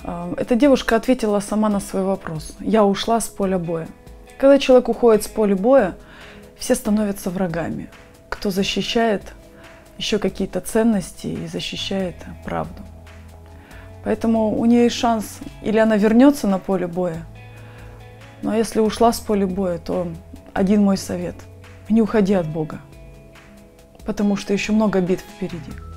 Эта девушка ответила сама на свой вопрос. Я ушла с поля боя. Когда человек уходит с поля боя, все становятся врагами. Кто защищает еще какие-то ценности и защищает правду. Поэтому у нее есть шанс, или она вернется на поле боя. Но если ушла с поля боя, то один мой совет – не уходи от Бога, потому что еще много битв впереди.